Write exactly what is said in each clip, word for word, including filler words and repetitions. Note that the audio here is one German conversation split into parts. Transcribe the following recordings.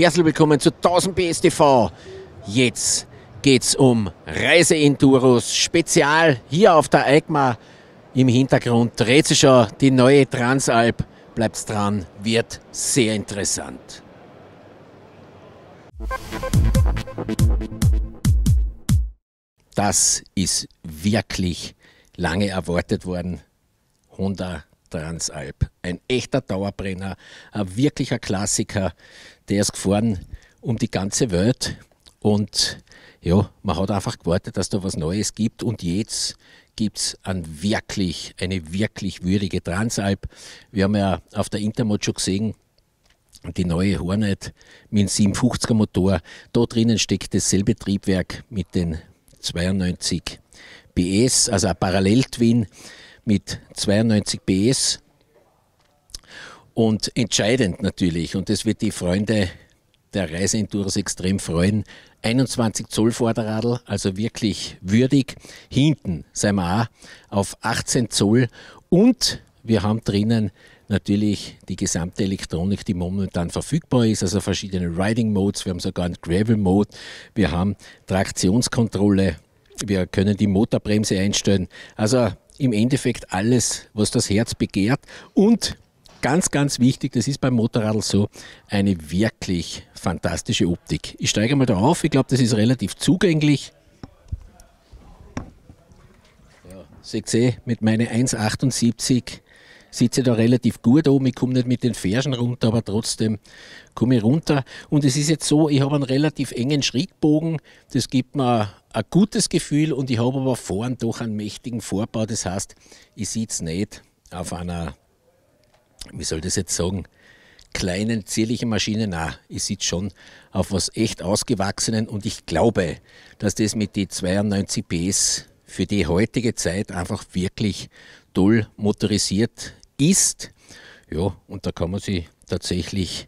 Herzlich willkommen zu tausend P S T V. Jetzt geht's um Reise-Enduros Spezial hier auf der EICMA. Im Hintergrund dreht sich schon die neue Transalp. Bleibt's dran, wird sehr interessant. Das ist wirklich lange erwartet worden. Honda Transalp. Ein echter Dauerbrenner, ein wirklicher Klassiker. Der ist gefahren um die ganze Welt. Und ja, man hat einfach gewartet, dass da was Neues gibt. Und jetzt gibt es ein wirklich, eine wirklich würdige Transalp. Wir haben ja auf der Intermod schon gesehen, die neue Hornet mit dem siebenhundertfünfziger Motor. Da drinnen steckt dasselbe Triebwerk mit den zweiundneunzig P S, also ein Parallel-Twin mit zweiundneunzig P S. Und entscheidend natürlich, und das wird die Freunde der Reise-Enduros extrem freuen, einundzwanzig Zoll Vorderradl, also wirklich würdig. Hinten sind wir auch auf achtzehn Zoll und wir haben drinnen natürlich die gesamte Elektronik, die momentan verfügbar ist, also verschiedene Riding Modes, wir haben sogar einen Gravel Mode, wir haben Traktionskontrolle, wir können die Motorbremse einstellen, also im Endeffekt alles, was das Herz begehrt und ganz, ganz wichtig, das ist beim Motorradl so, eine wirklich fantastische Optik. Ich steige mal da auf, ich glaube, das ist relativ zugänglich. Ja, seht ihr, mit meinen eins Komma achtundsiebzig sitze ich da relativ gut oben. Ich komme nicht mit den Fersen runter, aber trotzdem komme ich runter. Und es ist jetzt so, ich habe einen relativ engen Schrägbogen, das gibt mir ein gutes Gefühl und ich habe aber vorn doch einen mächtigen Vorbau. Das heißt, ich sitze nicht auf einer, wie soll das jetzt sagen, kleinen, zierlichen Maschine. Nein, ich sitze schon auf was echt Ausgewachsenen und ich glaube, dass das mit den zweiundneunzig P S für die heutige Zeit einfach wirklich toll motorisiert ist. Ja, und da kann man sich tatsächlich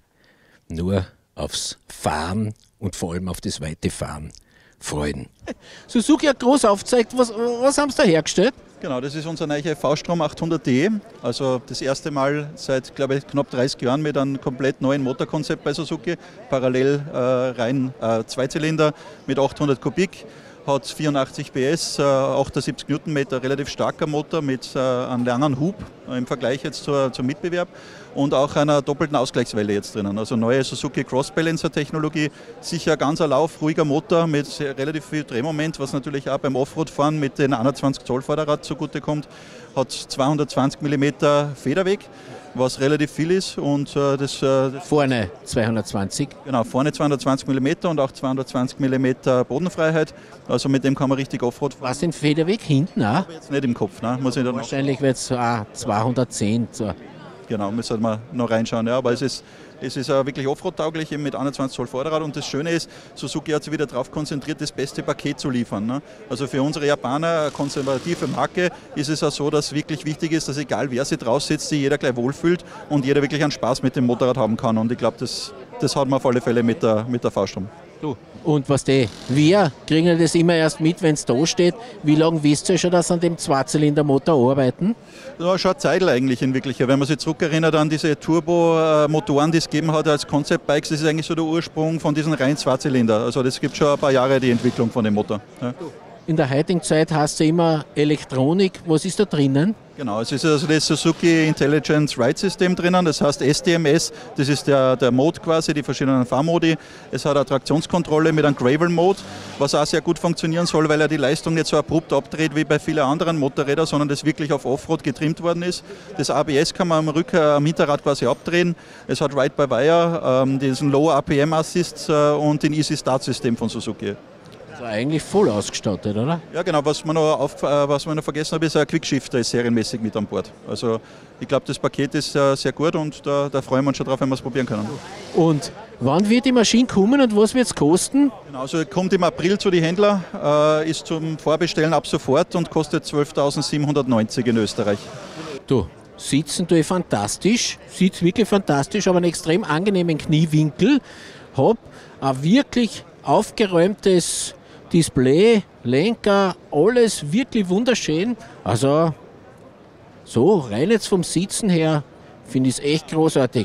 nur aufs Fahren und vor allem auf das weite Fahren freuen. Suzuki hat groß aufgezeigt, was, was haben sie da hergestellt? Genau, das ist unser neuer V-Strom achthundert D, also das erste Mal seit, glaube ich, knapp dreißig Jahren mit einem komplett neuen Motorkonzept bei Suzuki, parallel äh, rein äh, Zweizylinder mit achthundert Kubik, hat vierundachtzig P S, äh, achtundsiebzig Newtonmeter, relativ starker Motor mit äh, einem langen Hub äh, im Vergleich jetzt zur, zum Mitbewerb und auch einer doppelten Ausgleichswelle jetzt drinnen. Also neue Suzuki Cross-Balancer-Technologie, sicher ganz ein Lauf, ruhiger Motor mit relativ viel Drehmoment, was natürlich auch beim Offroad-Fahren mit den einundzwanzig Zoll Vorderrad zugutekommt, hat zweihundertzwanzig Millimeter Federweg, was relativ viel ist und äh, das äh, vorne zweihundertzwanzig. Genau, vorne zweihundertzwanzig Millimeter und auch zweihundertzwanzig Millimeter Bodenfreiheit. Also mit dem kann man richtig Offroad fahren. Was den Federweg hinten auch? Jetzt nicht im Kopf, ne? Muss ich dann wahrscheinlich wird es so ah, zweihundertzehn. So. Genau, müssen wir noch reinschauen. Ja, aber es ist, es ist uh, wirklich Offroad-tauglich mit einundzwanzig Zoll Vorderrad und das Schöne ist, Suzuki hat sich wieder darauf konzentriert, das beste Paket zu liefern. Ne? Also für unsere Japaner, eine konservative Marke, ist es auch so, dass wirklich wichtig ist, dass egal wer sich draus sitzt, sich jeder gleich wohlfühlt und jeder wirklich einen Spaß mit dem Motorrad haben kann. Und ich glaube, das, das hat man auf alle Fälle mit der, mit der V-Strom. Du. Und was die, wir kriegen das immer erst mit, wenn es da steht. Wie lange wisst ihr schon, dass Sie an dem Zweizylindermotor arbeiten? Ja, schon eine Zeit eigentlich in Wirklichkeit. Wenn man sich zurückerinnert an diese Turbo-Motoren, die es gegeben hat als Concept-Bikes, das ist eigentlich so der Ursprung von diesen reinen Zweizylinder. Also das gibt schon ein paar Jahre die Entwicklung von dem Motor. Ja. In der heutigen Zeit hast du immer Elektronik. Was ist da drinnen? Genau, es ist also das Suzuki Intelligent Ride System drinnen, das heißt S D M S, das ist der, der Mode quasi, die verschiedenen Fahrmodi. Es hat eine Traktionskontrolle mit einem Gravel Mode, was auch sehr gut funktionieren soll, weil er die Leistung nicht so abrupt abdreht wie bei vielen anderen Motorrädern, sondern das wirklich auf Offroad getrimmt worden ist. Das A B S kann man am, Rücker, am Hinterrad quasi abdrehen. Es hat Ride by Wire, ähm, diesen Low R P M Assist äh, und den Easy Start System von Suzuki. Also eigentlich voll ausgestattet, oder? Ja genau, was man noch, auf, was man noch vergessen hat, ist ein Quickshifter, ist serienmäßig mit an Bord. Also ich glaube, das Paket ist äh, sehr gut und da, da freuen wir uns schon drauf, wenn wir es probieren können. Und wann wird die Maschine kommen und was wird es kosten? Genau, also kommt im April zu den Händlern, äh, ist zum Vorbestellen ab sofort und kostet zwölftausendsiebenhundertneunzig in Österreich. Du, sitzen tue ich fantastisch, sitzt wirklich fantastisch, aber einen extrem angenehmen Kniewinkel, hab ein wirklich aufgeräumtes Display, Lenker, alles wirklich wunderschön. Also so rein jetzt vom Sitzen her finde ich es echt großartig.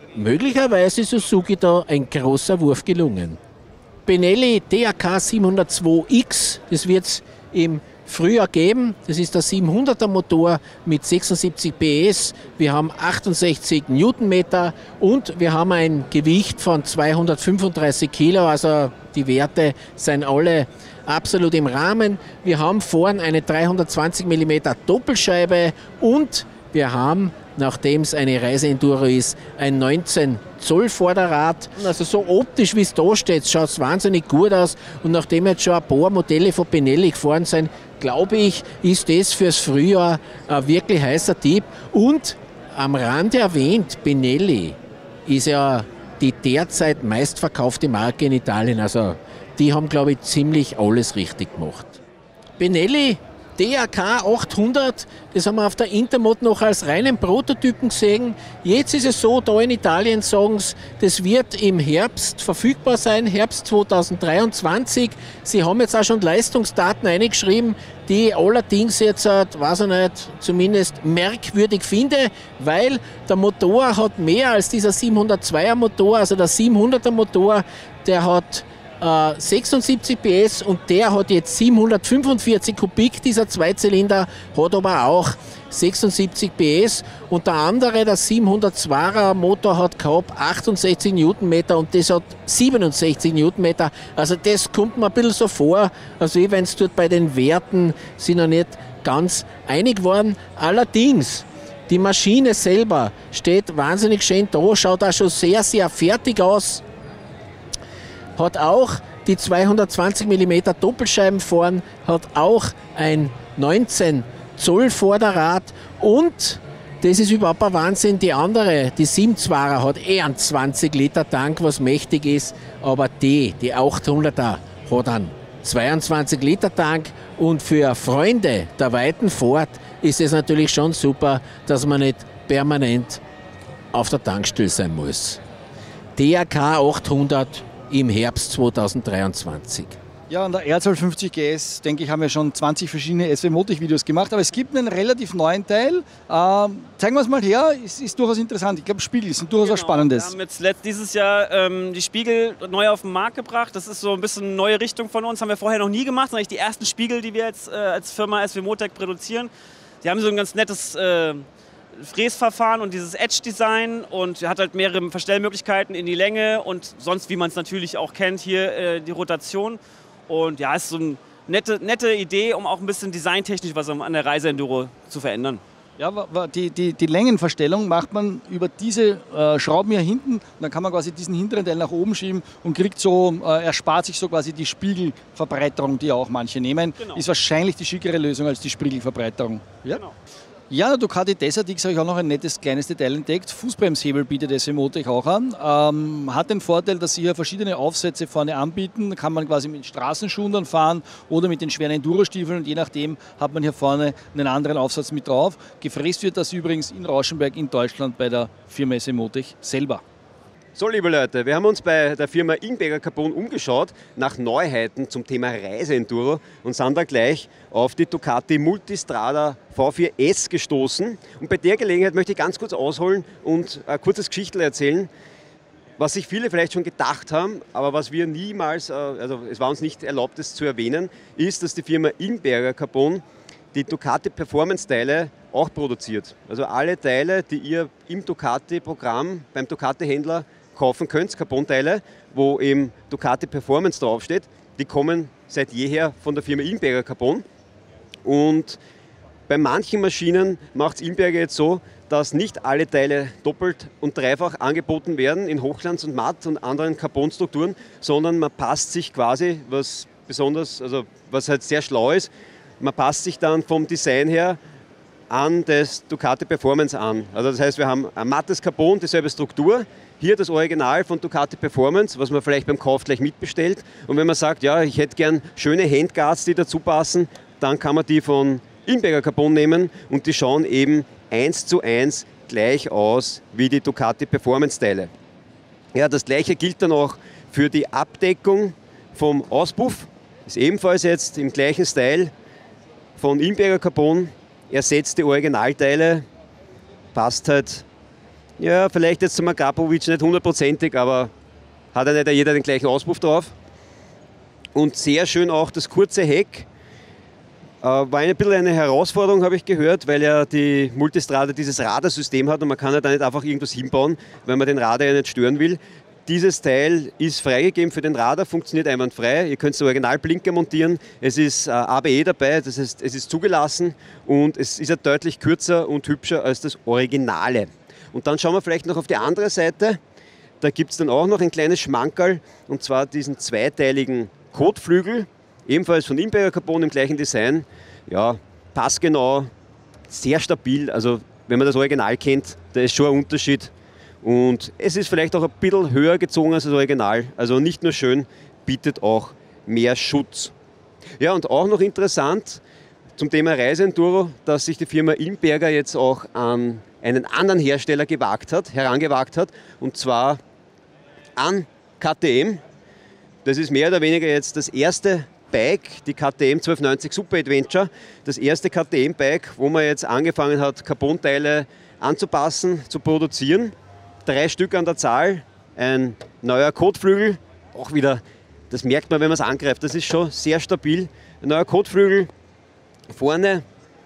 möglicherweise Suzuki da ein großer Wurf gelungen. Benelli D A K siebenhundertzwei X, das wird es im Frühjahr geben. Das ist der siebenhunderter Motor mit sechsundsiebzig P S. Wir haben achtundsechzig Newtonmeter und wir haben ein Gewicht von zweihundertfünfunddreißig Kilo. Also die Werte sind alle absolut im Rahmen. Wir haben vorn eine dreihundertzwanzig Millimeter Doppelscheibe und wir haben, nachdem es eine Reiseenduro ist, ein neunzehn Zoll Vorderrad. Also so optisch, wie es da steht, schaut es wahnsinnig gut aus. Und nachdem jetzt schon ein paar Modelle von Benelli gefahren sind, glaube ich, ist das fürs Frühjahr ein wirklich heißer Tipp. Und am Rande erwähnt, Benelli ist ja die derzeit meistverkaufte Marke in Italien. Also die haben, glaube ich, ziemlich alles richtig gemacht. Benelli D A K achthundert, das haben wir auf der Intermod noch als reinen Prototypen gesehen. Jetzt ist es so, da in Italien sagen sie, das wird im Herbst verfügbar sein, Herbst zweitausenddreiundzwanzig. Sie haben jetzt auch schon Leistungsdaten eingeschrieben, die ich allerdings jetzt, weiß ich nicht, zumindest merkwürdig finde, weil der Motor hat mehr als dieser siebenhundertzweier Motor, also der siebenhunderter Motor, der hat sechsundsiebzig P S und der hat jetzt siebenhundertfünfundvierzig Kubik, dieser Zweizylinder, hat aber auch sechsundsiebzig P S und der andere, der siebenhundertzweier Motor, hat gehabt achtundsechzig Newtonmeter und das hat siebenundsechzig Newtonmeter. Also das kommt mir ein bisschen so vor, als wenn es dort bei den Werten sich noch nicht ganz einig geworden. Allerdings, die Maschine selber steht wahnsinnig schön da, schaut auch schon sehr, sehr fertig aus. Hat auch die zweihundertzwanzig Millimeter Doppelscheiben vorn, hat auch ein neunzehn Zoll Vorderrad und das ist überhaupt ein Wahnsinn, die andere, die siebenundzwanziger hat eher einen zwanzig Liter Tank, was mächtig ist, aber die, die achthunderter hat einen zweiundzwanzig Liter Tank und für Freunde der weiten Fahrt ist es natürlich schon super, dass man nicht permanent auf der Tankstelle sein muss. D A K achthundert im Herbst zweitausenddreiundzwanzig. Ja, an der R zwölfhundertfünfzig G S, denke ich, haben wir schon zwanzig verschiedene S W-Motiv-Videos gemacht, aber es gibt einen relativ neuen Teil. Ähm, zeigen wir es mal her, ist, ist durchaus interessant. Ich glaube, Spiegel sind durchaus genau, was Spannendes. Wir haben jetzt letzt, dieses Jahr ähm, die Spiegel neu auf den Markt gebracht. Das ist so ein bisschen eine neue Richtung von uns, haben wir vorher noch nie gemacht. Das sind eigentlich die ersten Spiegel, die wir jetzt äh, als Firma S W Motec produzieren. Die haben so ein ganz nettes äh, Fräsverfahren und dieses Edge-Design und hat halt mehrere Verstellmöglichkeiten in die Länge und sonst, wie man es natürlich auch kennt, hier äh, die Rotation. Und ja, ist so eine nette, nette Idee, um auch ein bisschen designtechnisch was an der Reiseenduro zu verändern. Ja, die, die, die Längenverstellung macht man über diese äh, Schrauben hier hinten. Und dann kann man quasi diesen hinteren Teil nach oben schieben und kriegt so, äh, erspart sich so quasi die Spiegelverbreiterung, die auch manche nehmen. Genau. Ist wahrscheinlich die schickere Lösung als die Spiegelverbreiterung. Ja? Genau. Ja, der Ducati Desert X habe ich auch noch ein nettes kleines Detail entdeckt. Fußbremshebel bietet S W Motec auch an. Ähm, hat den Vorteil, dass sie hier verschiedene Aufsätze vorne anbieten. Da kann man quasi mit Straßenschuhen dann fahren oder mit den schweren Enduro-Stiefeln und je nachdem hat man hier vorne einen anderen Aufsatz mit drauf. Gefräst wird das übrigens in Rauschenberg in Deutschland bei der Firma S W Motec selber. So, liebe Leute, wir haben uns bei der Firma Ingberger Carbon umgeschaut nach Neuheiten zum Thema Reiseenduro und sind dann gleich auf die Ducati Multistrada V vier S gestoßen. Und bei der Gelegenheit möchte ich ganz kurz ausholen und ein kurzes Geschichtel erzählen, was sich viele vielleicht schon gedacht haben, aber was wir niemals, also es war uns nicht erlaubt, es zu erwähnen, ist, dass die Firma Ingberger Carbon die Ducati Performance Teile auch produziert. Also alle Teile, die ihr im Ducati-Programm beim Ducati-Händler kaufen könnt, Carbon-Teile, wo eben Ducati Performance draufsteht, die kommen seit jeher von der Firma Ingberger Carbon. Und bei manchen Maschinen macht es Ingberger jetzt so, dass nicht alle Teile doppelt und dreifach angeboten werden in Hochglanz und Matt und anderen Carbon-Strukturen, sondern man passt sich quasi, was besonders, also was halt sehr schlau ist, man passt sich dann vom Design her an das Ducati Performance an. Also das heißt, wir haben ein mattes Carbon, dieselbe Struktur. Hier das Original von Ducati Performance, was man vielleicht beim Kauf gleich mitbestellt. Und wenn man sagt, ja, ich hätte gern schöne Handguards, die dazu passen, dann kann man die von Ingberger Carbon nehmen und die schauen eben eins zu eins gleich aus wie die Ducati Performance Teile. Ja, das gleiche gilt dann auch für die Abdeckung vom Auspuff. Ist ebenfalls jetzt im gleichen Style von Ingberger Carbon. Ersetzt die Originalteile, passt halt Ja, vielleicht jetzt zum Agapovic nicht hundertprozentig, aber hat ja nicht jeder den gleichen Auspuff drauf. Und sehr schön auch das kurze Heck. Äh, war ein bisschen eine Herausforderung, habe ich gehört, weil ja die Multistrada dieses Radarsystem hat und man kann ja da nicht einfach irgendwas hinbauen, weil man den Radar ja nicht stören will. Dieses Teil ist freigegeben für den Radar, funktioniert einwandfrei. Ihr könnt den Originalblinker montieren. Es ist äh, A B E dabei, das heißt, es ist zugelassen und es ist ja deutlich kürzer und hübscher als das Originale. Und dann schauen wir vielleicht noch auf die andere Seite. Da gibt es dann auch noch ein kleines Schmankerl, und zwar diesen zweiteiligen Kotflügel, ebenfalls von Imberger Carbon im gleichen Design. Ja, passgenau, sehr stabil. Also wenn man das Original kennt, da ist schon ein Unterschied. Und es ist vielleicht auch ein bisschen höher gezogen als das Original. Also nicht nur schön, bietet auch mehr Schutz. Ja, und auch noch interessant zum Thema Reiseenduro, dass sich die Firma Imberger jetzt auch an einen anderen Hersteller gewagt hat, herangewagt hat, und zwar an K T M. Das ist mehr oder weniger jetzt das erste Bike, die K T M zwölf neunzig Super Adventure, das erste K T M-Bike, wo man jetzt angefangen hat, Carbon-Teile anzupassen, zu produzieren. Drei Stück an der Zahl, ein neuer Kotflügel, auch wieder, das merkt man, wenn man es angreift, das ist schon sehr stabil. Ein neuer Kotflügel vorne,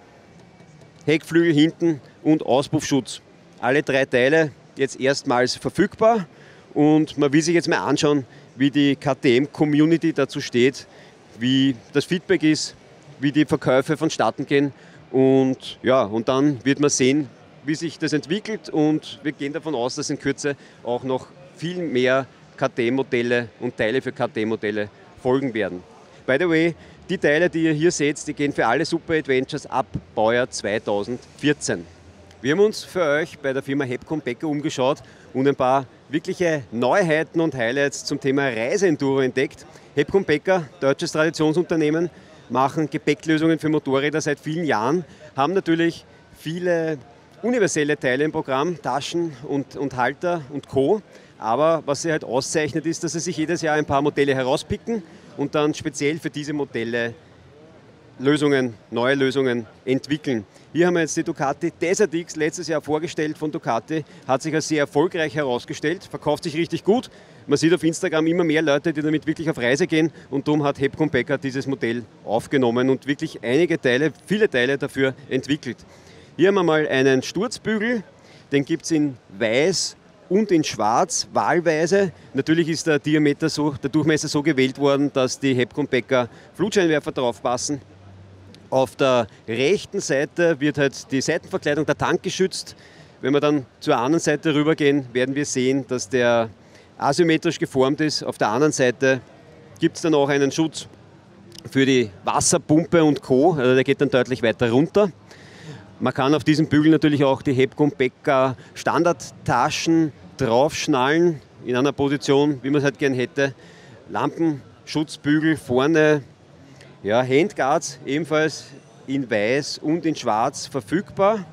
Heckflügel hinten und Auspuffschutz. Alle drei Teile jetzt erstmals verfügbar und man will sich jetzt mal anschauen, wie die K T M-Community dazu steht, wie das Feedback ist, wie die Verkäufe vonstatten gehen und, ja, und dann wird man sehen, wie sich das entwickelt und wir gehen davon aus, dass in Kürze auch noch viel mehr K T M-Modelle und Teile für K T M-Modelle folgen werden. By the way, die Teile, die ihr hier seht, die gehen für alle Super Adventures ab Baujahr zweitausendvierzehn. Wir haben uns für euch bei der Firma Hepcon-Becker umgeschaut und ein paar wirkliche Neuheiten und Highlights zum Thema Reiseenduro entdeckt. Hepcon-Becker, deutsches Traditionsunternehmen, machen Gepäcklösungen für Motorräder seit vielen Jahren, haben natürlich viele universelle Teile im Programm, Taschen und, und Halter und Co. Aber was sie halt auszeichnet, ist, dass sie sich jedes Jahr ein paar Modelle herauspicken und dann speziell für diese Modelle Lösungen, neue Lösungen entwickeln. Hier haben wir jetzt die Ducati Desert X letztes Jahr vorgestellt von Ducati, hat sich als sehr erfolgreich herausgestellt, verkauft sich richtig gut. Man sieht auf Instagram immer mehr Leute, die damit wirklich auf Reise gehen und darum hat Hepcon-Becker dieses Modell aufgenommen und wirklich einige Teile, viele Teile dafür entwickelt. Hier haben wir mal einen Sturzbügel, den gibt es in weiß und in schwarz, wahlweise. Natürlich ist der Diameter so, der Durchmesser so gewählt worden, dass die Hepcon-Becker Flutscheinwerfer drauf passen. Auf der rechten Seite wird halt die Seitenverkleidung, der Tank geschützt. Wenn wir dann zur anderen Seite rübergehen, werden wir sehen, dass der asymmetrisch geformt ist. Auf der anderen Seite gibt es dann auch einen Schutz für die Wasserpumpe und Co. Also der geht dann deutlich weiter runter. Man kann auf diesem Bügel natürlich auch die Hepcon-Becker Standardtaschen draufschnallen, in einer Position, wie man es halt gern hätte. Lampenschutzbügel vorne, ja, Handguards ebenfalls in weiß und in schwarz verfügbar.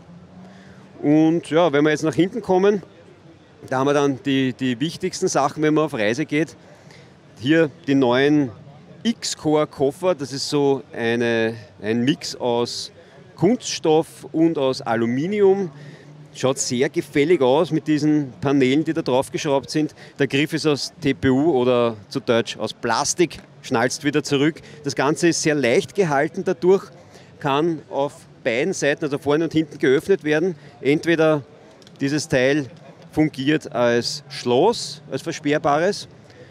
Und ja, wenn wir jetzt nach hinten kommen, da haben wir dann die, die wichtigsten Sachen, wenn man auf Reise geht. Hier die neuen X-Core-Koffer, das ist so eine, ein Mix aus Kunststoff und aus Aluminium. Schaut sehr gefällig aus mit diesen Paneelen, die da drauf geschraubt sind. Der Griff ist aus T P U oder zu Deutsch aus Plastik, schnalzt wieder zurück. Das Ganze ist sehr leicht gehalten dadurch, kann auf beiden Seiten, also vorne und hinten, geöffnet werden. Entweder dieses Teil fungiert als Schloss, als versperrbares,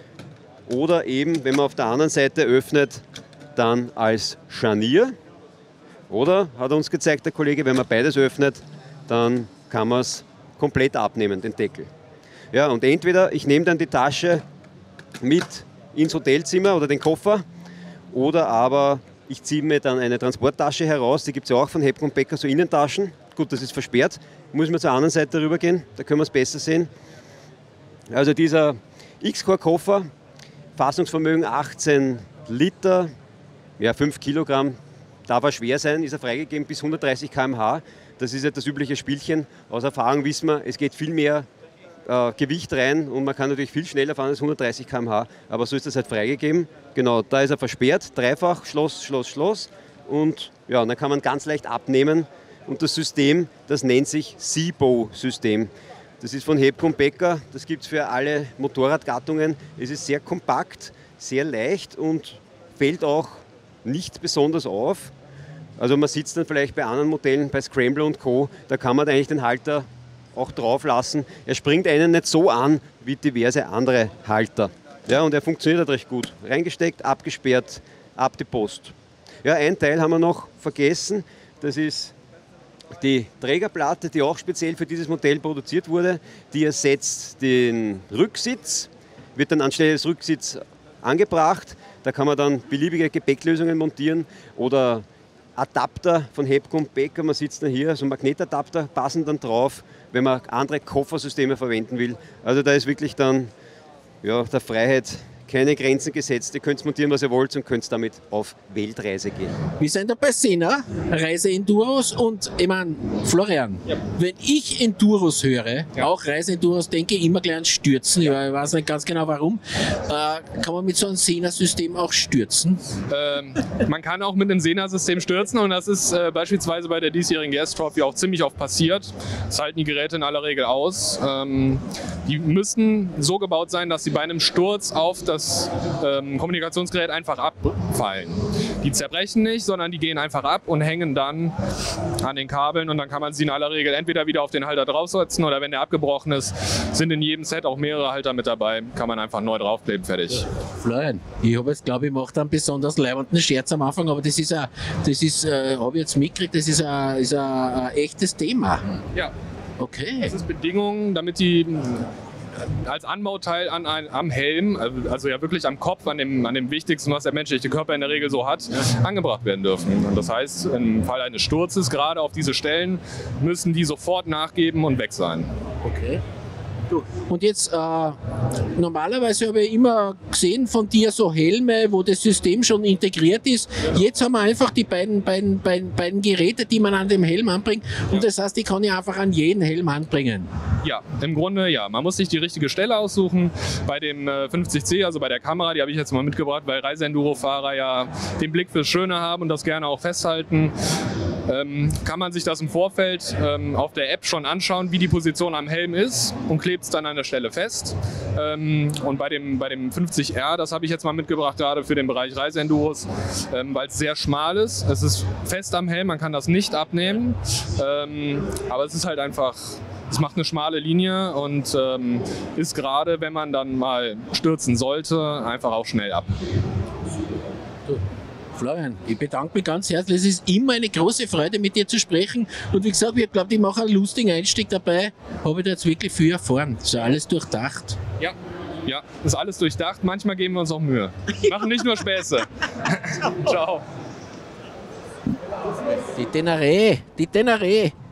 oder eben, wenn man auf der anderen Seite öffnet, dann als Scharnier. Oder, hat er uns gezeigt, der Kollege, wenn man beides öffnet, dann kann man es komplett abnehmen, den Deckel. Ja, und entweder ich nehme dann die Tasche mit ins Hotelzimmer oder den Koffer, oder aber ich ziehe mir dann eine Transporttasche heraus, die gibt es ja auch von Hepcon-Becker, so Innentaschen. Gut, das ist versperrt, muss man zur anderen Seite rübergehen, da können wir es besser sehen. Also dieser X-Core-Koffer, Fassungsvermögen achtzehn Liter, ja, fünf Kilogramm, darf er schwer sein, ist er freigegeben bis hundertdreißig Kilometer pro Stunde. Das ist ja das übliche Spielchen. Aus Erfahrung wissen wir, es geht viel mehr äh, Gewicht rein und man kann natürlich viel schneller fahren als hundertdreißig Kilometer pro Stunde, aber so ist das halt freigegeben. Genau, da ist er versperrt, dreifach, Schloss, Schloss, Schloss, und ja, dann kann man ganz leicht abnehmen und das System, das nennt sich SIBO-System. Das ist von Hebco und Becker, das gibt es für alle Motorradgattungen. Es ist sehr kompakt, sehr leicht und fällt auch nicht besonders auf. Also man sitzt dann vielleicht bei anderen Modellen, bei Scrambler und Co., da kann man eigentlich den Halter auch drauf lassen. Er springt einen nicht so an wie diverse andere Halter. Ja, und er funktioniert halt recht gut. Reingesteckt, abgesperrt, ab die Post. Ja, ein Teil haben wir noch vergessen, das ist die Trägerplatte, die auch speziell für dieses Modell produziert wurde. Die ersetzt den Rücksitz, wird dann anstelle des Rücksitzes angebracht. Da kann man dann beliebige Gepäcklösungen montieren oder Adapter von Hebco und Becker. Man sieht dann hier, so Magnetadapter passen dann drauf, wenn man andere Koffersysteme verwenden will. Also da ist wirklich dann ja, der Freiheit keine Grenzen gesetzt. Ihr könnt montieren, was ihr wollt und könnt damit auf Weltreise gehen. Wir sind da bei Sena, Reise-Enduros und ich meine, Florian, ja. Wenn ich Enduros höre, ja. auch Reise-Enduros, denke ich immer gleich an Stürzen. Ja. Ich weiß nicht ganz genau warum. Äh, kann man mit so einem Sena-System auch stürzen? Ähm, man kann auch mit einem Sena-System stürzen und das ist äh, beispielsweise bei der diesjährigen Gas Trophy auch ziemlich oft passiert. Das halten die Geräte in aller Regel aus. Ähm, die müssen so gebaut sein, dass sie bei einem Sturz auf das das ähm, Kommunikationsgerät einfach abfallen. Die zerbrechen nicht, sondern die gehen einfach ab und hängen dann an den Kabeln und dann kann man sie in aller Regel entweder wieder auf den Halter draufsetzen oder wenn der abgebrochen ist, sind in jedem Set auch mehrere Halter mit dabei, kann man einfach neu draufkleben, fertig. Florian, ich habe jetzt, glaube ich, macht einen besonders leibenden Scherz am Anfang, aber das ist, ein, das ist, äh, habe ich jetzt mitgekriegt, das ist ein, ist ein, ein echtes Thema. Ja. Okay. Das ist Bedingung, damit die als Anbauteil an ein, am Helm, also ja wirklich am Kopf, an dem, an dem wichtigsten, was der menschliche Körper in der Regel so hat, angebracht werden dürfen. Und das heißt, im Fall eines Sturzes, gerade auf diese Stellen, müssen die sofort nachgeben und weg sein. Okay. Und jetzt, äh, normalerweise habe ich immer gesehen von dir so Helme, wo das System schon integriert ist. Jetzt haben wir einfach die beiden, beiden, beiden, beiden Geräte, die man an dem Helm anbringt. Und das heißt, die kann ich einfach an jeden Helm anbringen. Ja, im Grunde ja. Man muss sich die richtige Stelle aussuchen. Bei dem äh, fünfzig C, also bei der Kamera, die habe ich jetzt mal mitgebracht, weil Reise-Enduro-Fahrer ja den Blick fürs Schöne haben und das gerne auch festhalten. Ähm, kann man sich das im Vorfeld ähm, auf der App schon anschauen, wie die Position am Helm ist und klebt es dann an der Stelle fest. Ähm, und bei dem, bei dem fünfzig R, das habe ich jetzt mal mitgebracht, gerade für den Bereich Reise-Enduros, ähm, weil es sehr schmal ist. Es ist fest am Helm, man kann das nicht abnehmen, ähm, aber es ist halt einfach, es macht eine schmale Linie und ähm, ist gerade, wenn man dann mal stürzen sollte, einfach auch schnell ab. Florian, ich bedanke mich ganz herzlich. Es ist immer eine große Freude, mit dir zu sprechen. Und wie gesagt, ich glaube, ich mache einen lustigen Einstieg dabei. Habe ich da jetzt wirklich viel erfahren. Ist ja alles durchdacht. Ja, ja, ist alles durchdacht. Manchmal geben wir uns auch Mühe. Machen nicht nur Späße. Ciao. Die Tenere, die Tenere. Ja.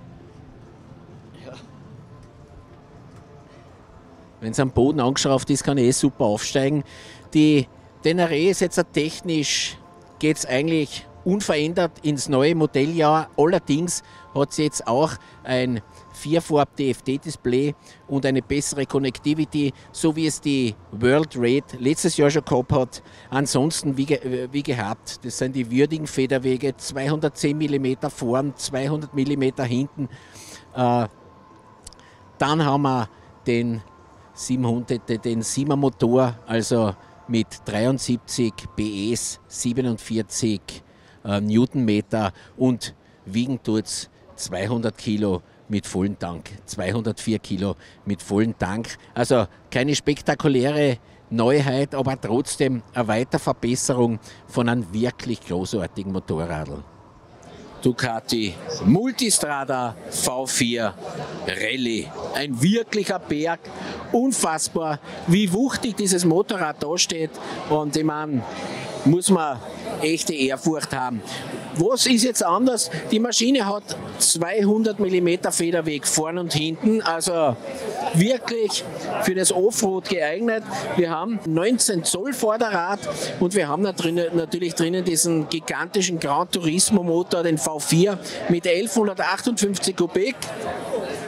Wenn es am Boden angeschraubt ist, kann ich eh super aufsteigen. Die Tenere ist jetzt technisch, geht es eigentlich unverändert ins neue Modelljahr. Allerdings hat sie jetzt auch ein Vierfarb-D F D-Display und eine bessere Connectivity, so wie es die World Raid letztes Jahr schon gehabt hat. Ansonsten wie, ge wie gehabt, das sind die würdigen Federwege, zweihundertzehn Millimeter vorn, zweihundert Millimeter hinten. Äh, dann haben wir den siebenhundert, den siebener Motor, also mit dreiundsiebzig P S, siebenundvierzig äh, Newtonmeter und wiegen tut's zweihundert Kilo mit vollen Tank, zweihundertvier Kilo mit vollen Tank. Also keine spektakuläre Neuheit, aber trotzdem eine Weiterverbesserung von einem wirklich großartigen Motorradl. Ducati Multistrada V vier Rallye. Ein wirklicher Berg. Unfassbar, wie wuchtig dieses Motorrad da steht. Und ich meine, muss man echte Ehrfurcht haben. Was ist jetzt anders? Die Maschine hat zweihundert Millimeter Federweg vorn und hinten, also wirklich für das Offroad geeignet. Wir haben neunzehn Zoll Vorderrad und wir haben da drinnen, natürlich drinnen diesen gigantischen Gran Turismo Motor, den V vier mit elfhundertachtundfünfzig Kubik.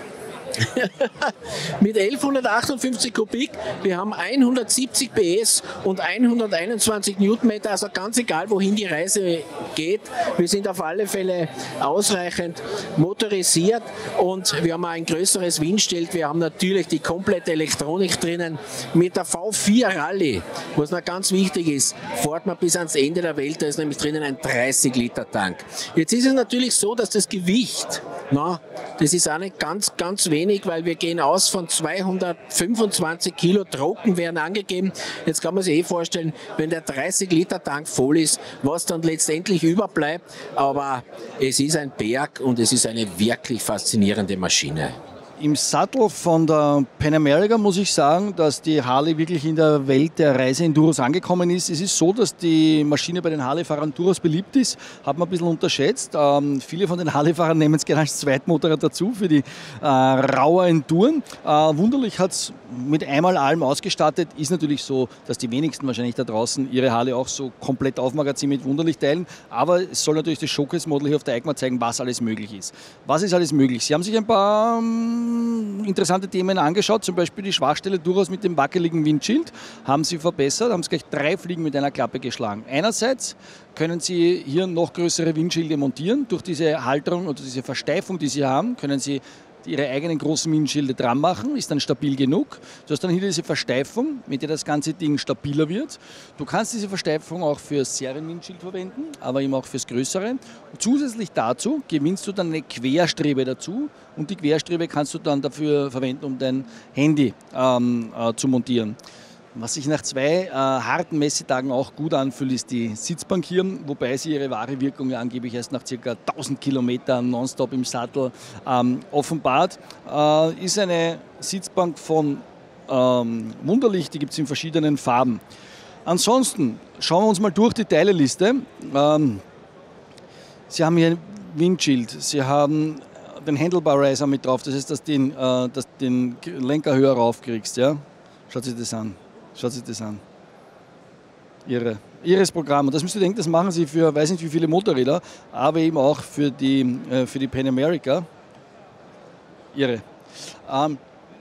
Mit elfhundertachtundfünfzig Kubik, wir haben hundertsiebzig P S und hunderteinundzwanzig Newtonmeter, also ganz egal, wohin die Reise geht. Wir sind auf alle Fälle ausreichend motorisiert und wir haben auch ein größeres Windschild. Wir haben natürlich die komplette Elektronik drinnen. Mit der V vier Rallye, was noch ganz wichtig ist, fährt man bis ans Ende der Welt, da ist nämlich drinnen ein dreißig Liter Tank. Jetzt ist es natürlich so, dass das Gewicht, na, das ist auch nicht ganz, ganz wenig, weil wir gehen aus von zweihundertfünfundzwanzig Kilo, Trocken werden angegeben. Jetzt kann man sich eh vorstellen, wenn der dreißig Liter Tank voll ist, was dann letztendlich überbleibt. Aber es ist ein Berg und es ist eine wirklich faszinierende Maschine. Im Sattel von der Pan America muss ich sagen, dass die Harley wirklich in der Welt der Reiseenduros angekommen ist. Es ist so, dass die Maschine bei den Harley-Fahrern durchaus beliebt ist, hat man ein bisschen unterschätzt. Ähm, viele von den Harley-Fahrern nehmen es gerne als Zweitmotorrad dazu für die äh, raue Enduren. Äh, wunderlich hat es mit einmal allem ausgestattet. Ist natürlich so, dass die wenigsten wahrscheinlich da draußen ihre Harley auch so komplett auf Magazin mit Wunderlich teilen. Aber es soll natürlich das Showcase-Model hier auf der EICMA zeigen, was alles möglich ist. Was ist alles möglich? Sie haben sich ein paar ähm, interessante Themen angeschaut, zum Beispiel die Schwachstelle durchaus mit dem wackeligen Windschild, haben sie verbessert, haben es gleich drei Fliegen mit einer Klappe geschlagen. Einerseits können Sie hier noch größere Windschilde montieren, durch diese Halterung oder diese Versteifung, die Sie haben, können Sie Ihre eigenen großen Windschilde dran machen, ist dann stabil genug. Du hast dann hier diese Versteifung, mit der das ganze Ding stabiler wird. Du kannst diese Versteifung auch für das Serienwindschild verwenden, aber eben auch fürs Größere. Und zusätzlich dazu gewinnst du dann eine Querstrebe dazu und die Querstrebe kannst du dann dafür verwenden, um dein Handy ähm, äh, zu montieren. Was sich nach zwei äh, harten Messetagen auch gut anfühlt, ist die Sitzbank hier, wobei sie ihre wahre Wirkung ja angeblich erst nach ca. tausend Kilometern nonstop im Sattel ähm, offenbart. Äh, ist eine Sitzbank von ähm, Wunderlich, die gibt es in verschiedenen Farben. Ansonsten schauen wir uns mal durch die Teileliste. Ähm, Sie haben hier ein Windschild, Sie haben den Handlebar Riser mit drauf, das heißt, dass du den, äh, dass den Lenker höher raufkriegst. Ja? Schaut sich das an. Schaut sich das an. Ihre, ihres Programm. Und das müsst ihr denken, das machen sie für, weiß nicht wie viele Motorräder, aber eben auch für die, äh, für die Pan America. Ihre. Ähm,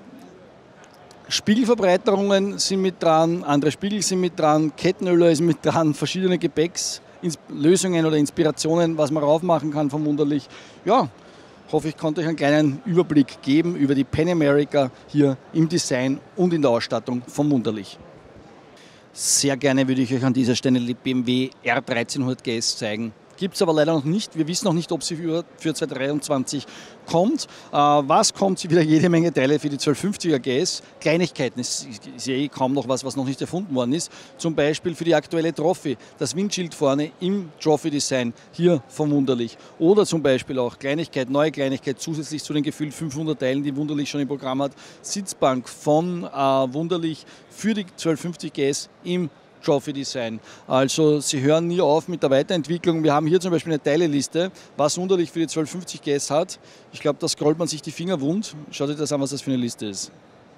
Spiegelverbreiterungen sind mit dran, andere Spiegel sind mit dran, Kettenöler ist mit dran, verschiedene Gepäckslösungen oder Inspirationen, was man raufmachen kann von Wunderlich. Ja, hoffe, ich konnte euch einen kleinen Überblick geben über die Pan America hier im Design und in der Ausstattung von Wunderlich. Sehr gerne würde ich euch an dieser Stelle die B M W R dreizehnhundert G S zeigen. Gibt es aber leider noch nicht. Wir wissen noch nicht, ob sie für, für zweitausenddreiundzwanzig kommt. Äh, was kommt? Sie wieder jede Menge Teile für die zwölfhundertfünfziger G S. Kleinigkeiten, es ist ja eh kaum noch was, was noch nicht erfunden worden ist. Zum Beispiel für die aktuelle Trophy, das Windschild vorne im Trophy-Design, hier von Wunderlich. Oder zum Beispiel auch Kleinigkeit, neue Kleinigkeit, zusätzlich zu den gefühlt fünfhundert Teilen, die Wunderlich schon im Programm hat. Sitzbank von äh, Wunderlich für die zwölfhundertfünfzig G S im Trophy-Design. Also sie hören nie auf mit der Weiterentwicklung. Wir haben hier zum Beispiel eine Teileliste, was Wunderlich für die zwölfhundertfünfzig G S hat. Ich glaube, da scrollt man sich die Finger wund. Schaut euch das an, was das für eine Liste ist.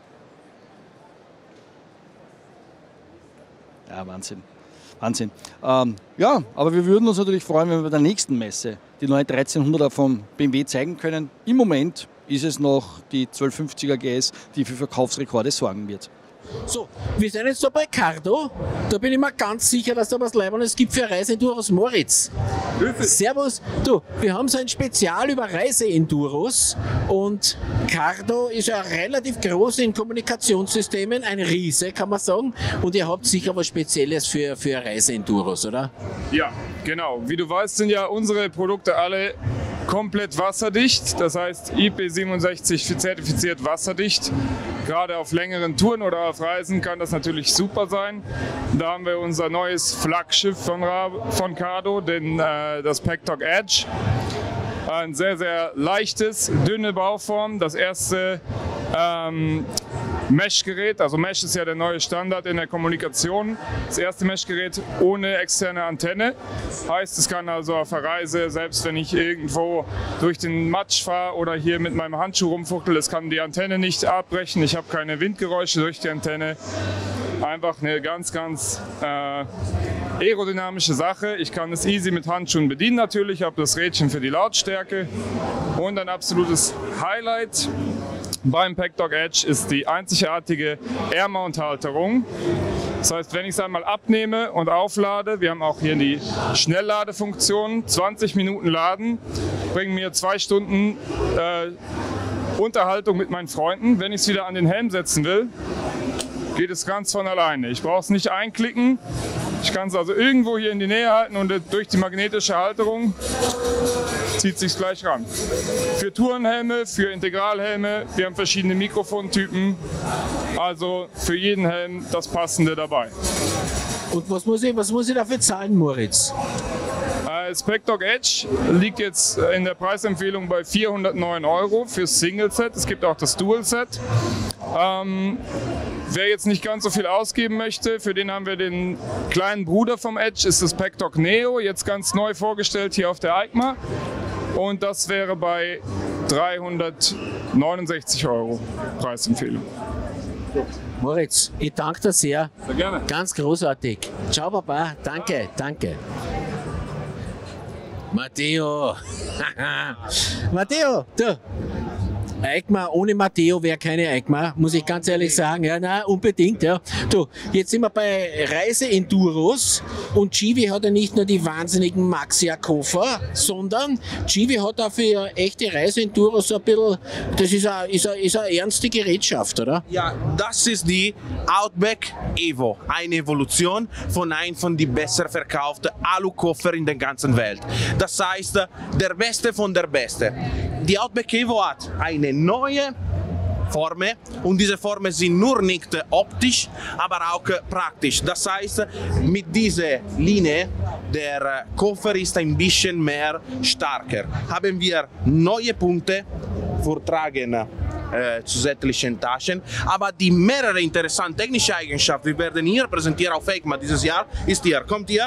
Ja, Wahnsinn. Wahnsinn. Ähm, ja, aber wir würden uns natürlich freuen, wenn wir bei der nächsten Messe die neue dreizehnhunderter vom B M W zeigen können. Im Moment ist es noch die zwölfhundertfünfziger G S, die für Verkaufsrekorde sorgen wird. So, wir sind jetzt da bei Cardo. Da bin ich mir ganz sicher, dass da was Leibendes gibt für Reiseenduros Moritz. Servus. Du, wir haben so ein Spezial über Reiseenduros und Cardo ist ja relativ groß in Kommunikationssystemen, ein Riese, kann man sagen. Und ihr habt sicher was Spezielles für, für Reiseenduros, oder? Ja, genau. Wie du weißt, sind ja unsere Produkte alle komplett wasserdicht, das heißt I P siebenundsechzig zertifiziert wasserdicht. Gerade auf längeren Touren oder auf Reisen kann das natürlich super sein. Da haben wir unser neues Flaggschiff von, von Cardo, den, äh, das Packtalk Edge. Ein sehr, sehr leichtes, dünne Bauform. Das erste ähm, Mesh-Gerät, also Mesh ist ja der neue Standard in der Kommunikation. Das erste Mesh-Gerät ohne externe Antenne. Heißt, es kann also auf der Reise, selbst wenn ich irgendwo durch den Matsch fahre oder hier mit meinem Handschuh rumfuchtel, es kann die Antenne nicht abbrechen. Ich habe keine Windgeräusche durch die Antenne. Einfach eine ganz, ganz äh, aerodynamische Sache. Ich kann es easy mit Handschuhen bedienen natürlich, habe das Rädchen für die Lautstärke und ein absolutes Highlight. beim PackDog Edge ist die einzigartige Air-Mount-Halterung. Das heißt, wenn ich es einmal abnehme und auflade, wir haben auch hier die Schnellladefunktion, zwanzig Minuten laden, bringen mir zwei Stunden äh, Unterhaltung mit meinen Freunden. Wenn ich es wieder an den Helm setzen will, geht es ganz von alleine. Ich brauche es nicht einklicken. Ich kann es also irgendwo hier in die Nähe halten und durch die magnetische Halterung zieht es sich gleich ran. Für Tourenhelme, für Integralhelme, wir haben verschiedene Mikrofontypen. Also für jeden Helm das Passende dabei. Und was muss ich, was muss ich dafür zahlen, Moritz? Das PackDog Edge liegt jetzt in der Preisempfehlung bei vierhundertneun Euro fürs Single-Set. Es gibt auch das Dual-Set. Ähm, wer jetzt nicht ganz so viel ausgeben möchte, für den haben wir den kleinen Bruder vom Edge, ist das PackDog Neo, jetzt ganz neu vorgestellt hier auf der EICMA. Und das wäre bei dreihundertneunundsechzig Euro Preisempfehlung. Moritz, ich danke dir sehr. Sehr gerne. Ganz großartig. Ciao, Papa. Danke, danke. Matteo. Matteo, du. EICMA, ohne Matteo wäre keine EICMA, muss ich ganz ehrlich sagen. Ja, nein, unbedingt. Ja. Du, jetzt sind wir bei Reise-Enduros und Givi hat ja nicht nur die wahnsinnigen Maxia-Koffer, sondern Givi hat auch für echte Reise-Enduros so ein bisschen, das ist eine, ist, eine, ist eine ernste Gerätschaft, oder? Ja, das ist die Outback Evo, eine Evolution von einem von den besser verkauften Alu-Koffer in der ganzen Welt. Das heißt, der Beste von der Beste. Die Outback Evo hat eine neue Formen und diese Formen sind nur nicht optisch, aber auch praktisch. Das heißt, mit dieser Linie, der Koffer ist ein bisschen mehr stärker. Haben wir neue Punkte für Tragen äh, zusätzlichen Taschen, aber die mehrere interessante technische Eigenschaften, wir werden hier präsentieren auf EICMA dieses Jahr, ist hier, kommt hier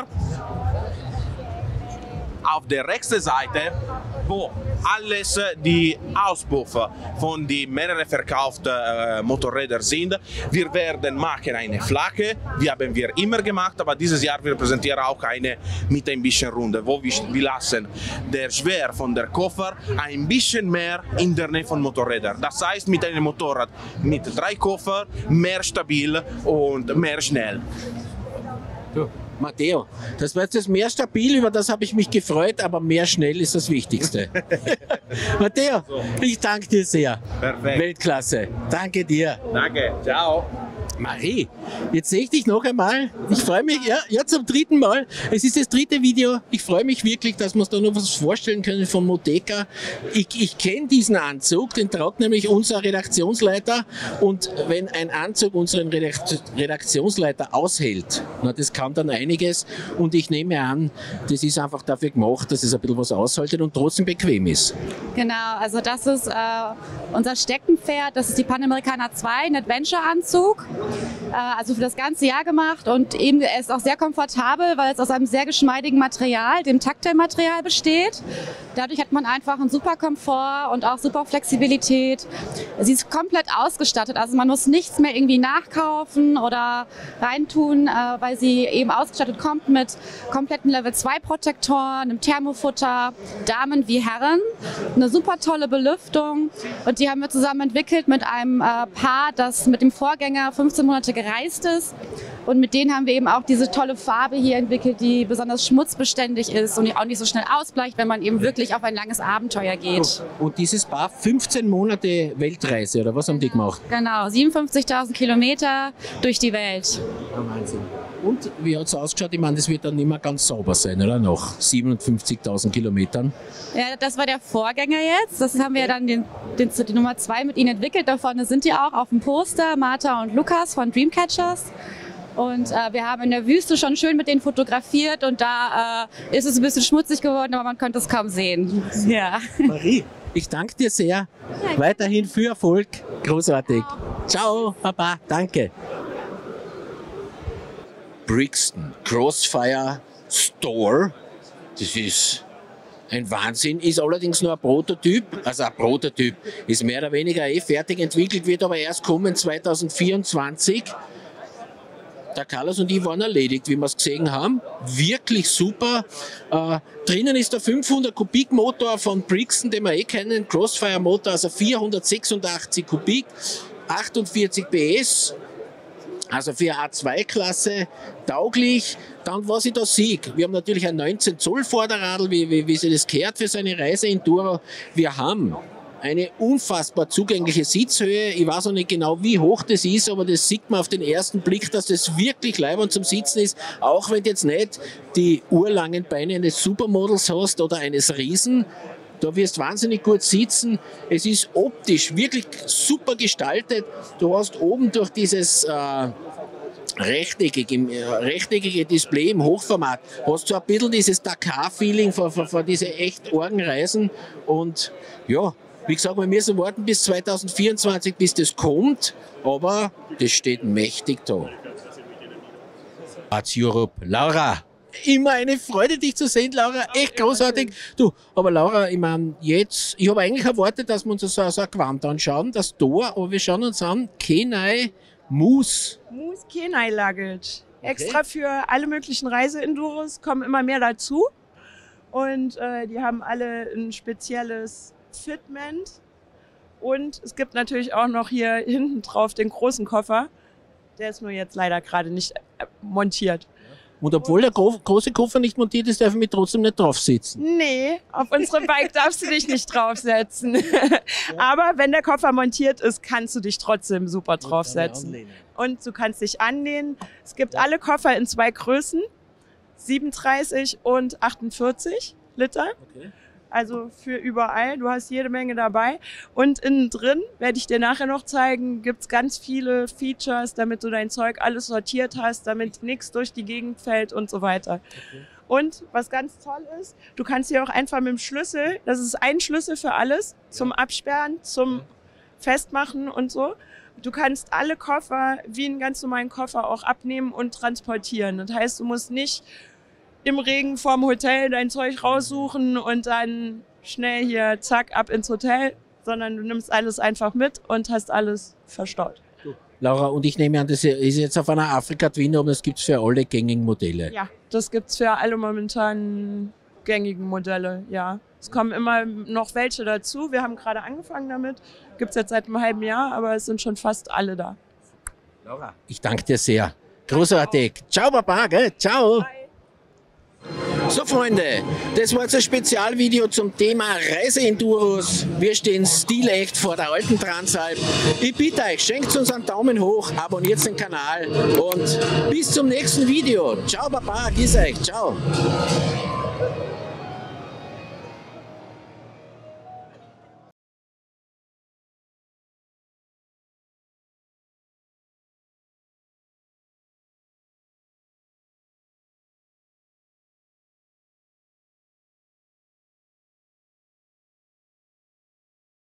auf der rechten Seite, wo alles die Auspuffe von den mehreren verkauften äh, Motorrädern sind. Wir werden machen eine flache, die haben wir immer gemacht, aber dieses Jahr wir präsentieren auch eine mit ein bisschen Runde, wo wir, wir lassen der Schwer von der Koffer ein bisschen mehr in der Nähe von Motorrädern. Das heißt mit einem Motorrad mit drei Koffer mehr stabil und mehr schnell. Du. Matteo, das war jetzt das mehr stabil, über das habe ich mich gefreut, aber mehr schnell ist das Wichtigste. Matteo, ich danke dir sehr. Perfekt. Weltklasse. Danke dir. Danke. Ciao. Marie, jetzt sehe ich dich noch einmal. Ich freue mich, ja, ja, zum dritten Mal. Es ist das dritte Video. Ich freue mich wirklich, dass wir uns da noch was vorstellen können von Moteka. Ich, ich kenne diesen Anzug, den tragt nämlich unser Redaktionsleiter. Und wenn ein Anzug unseren Redaktionsleiter aushält, na, das kann dann einiges. Und ich nehme an, das ist einfach dafür gemacht, dass es ein bisschen was aushaltet und trotzdem bequem ist. Genau, also das ist äh, unser Steckenpferd. Das ist die Panamericana zwei, ein Adventure-Anzug. Also für das ganze Jahr gemacht und eben er ist auch sehr komfortabel, weil es aus einem sehr geschmeidigen Material, dem Tactile-Material besteht. Dadurch hat man einfach einen super Komfort und auch super Flexibilität. Sie ist komplett ausgestattet, also man muss nichts mehr irgendwie nachkaufen oder reintun, weil sie eben ausgestattet kommt mit kompletten Level zwei Protektoren, einem Thermofutter, Damen wie Herren, eine super tolle Belüftung und die haben wir zusammen entwickelt mit einem Paar, das mit dem Vorgänger fünfzehn Monate gereist ist und mit denen haben wir eben auch diese tolle Farbe hier entwickelt, die besonders schmutzbeständig ist und die auch nicht so schnell ausbleicht, wenn man eben wirklich auf ein langes Abenteuer geht. Und dieses Paar fünfzehn Monate Weltreise, oder was haben die gemacht? Genau, siebenundfünfzigtausend Kilometer durch die Welt. Ja, Wahnsinn. Und wie hat es ausgeschaut? Ich meine, das wird dann nicht mehr ganz sauber sein, oder? Nach siebenundfünfzigtausend Kilometern. Ja, das war der Vorgänger jetzt. Das haben wir dann den, den, die Nummer zwei mit ihnen entwickelt. Da vorne sind die auch auf dem Poster, Martha und Lukas von Dreamcatchers. Und äh, wir haben in der Wüste schon schön mit denen fotografiert und da äh, ist es ein bisschen schmutzig geworden, aber man konnte es kaum sehen. Ja. Marie, ich danke dir sehr. Ja. Weiterhin viel Erfolg. Großartig. Ciao, Papa. Danke. Brixton Crossfire Store. Das ist ein Wahnsinn, ist allerdings nur ein Prototyp. Also ein Prototyp ist mehr oder weniger eh fertig entwickelt, wird aber erst kommen zwanzig vierundzwanzig. Der Carlos und ich waren erledigt, wie wir es gesehen haben. Wirklich super. Äh, drinnen ist der fünfhundert Kubik Motor von Brixton, den wir eh kennen, Crossfire Motor, also vierhundertsechsundachtzig Kubik, achtundvierzig P S. Also für A zwei Klasse tauglich. Dann, was ich da sehe, wir haben natürlich ein neunzehn Zoll Vorderradl, wie, wie, wie sich das gehört für so eine Reise-Enduro. Wir haben eine unfassbar zugängliche Sitzhöhe. Ich weiß auch nicht genau, wie hoch das ist, aber das sieht man auf den ersten Blick, dass das wirklich leibend zum Sitzen ist. Auch wenn du jetzt nicht die urlangen Beine eines Supermodels hast oder eines Riesen. Da wirst du wahnsinnig gut sitzen. Es ist optisch wirklich super gestaltet. Du hast oben durch dieses äh, rechteckige, äh, rechteckige Display im Hochformat, hast du ein bisschen dieses Dakar-Feeling von, von, von diesen echt argen Reisen. Und ja, wie gesagt, wir müssen warten bis zweitausendvierundzwanzig, bis das kommt. Aber das steht mächtig da. Arts Europe. Laura! Immer eine Freude, dich zu sehen, Laura. Echt großartig. Du, aber Laura, ich meine, jetzt, ich habe eigentlich erwartet, dass wir uns so, so ein Gewand anschauen, das Tor, aber wir schauen uns an, Kenai Moose. Moose Kenai Luggage. Okay. Extra für alle möglichen Reise-Enduros, kommen immer mehr dazu. Und äh, die haben alle ein spezielles Fitment. Und es gibt natürlich auch noch hier hinten drauf den großen Koffer. Der ist nur jetzt leider gerade nicht montiert. Und obwohl der gro große Koffer nicht montiert ist, darf ich mich trotzdem nicht drauf sitzen. Nee, auf unserem Bike darfst du dich nicht draufsetzen. Aber wenn der Koffer montiert ist, kannst du dich trotzdem super draufsetzen. Und du kannst dich anlehnen. Es gibt alle Koffer in zwei Größen, siebenunddreißig und achtundvierzig Liter. Okay. Also für überall, du hast jede Menge dabei. Und innen drin, werde ich dir nachher noch zeigen, gibt's ganz viele Features, damit du dein Zeug alles sortiert hast, damit nichts durch die Gegend fällt und so weiter. Okay. Und was ganz toll ist, du kannst hier auch einfach mit dem Schlüssel, das ist ein Schlüssel für alles, zum Absperren, zum Festmachen und so. Du kannst alle Koffer wie einen ganz normalen Koffer auch abnehmen und transportieren. Das heißt, du musst nicht im Regen vorm Hotel dein Zeug raussuchen und dann schnell hier zack ab ins Hotel, sondern du nimmst alles einfach mit und hast alles verstaut. Laura, und ich nehme an, das ist jetzt auf einer Afrika-Twin, aber das gibt es für alle gängigen Modelle. Ja, das gibt's für alle momentan gängigen Modelle, ja. Es kommen immer noch welche dazu. Wir haben gerade angefangen damit, gibt's jetzt seit einem halben Jahr, aber es sind schon fast alle da. Laura, ich danke dir sehr. Großartig. Ciao, Papa, gell? Ciao. Bye. So Freunde, das war jetzt ein Spezialvideo zum Thema Reiseenduros. Wir stehen stilecht vor der alten Transalp. Ich bitte euch, schenkt uns einen Daumen hoch, abonniert den Kanal und bis zum nächsten Video. Ciao Baba, grüß euch, ciao.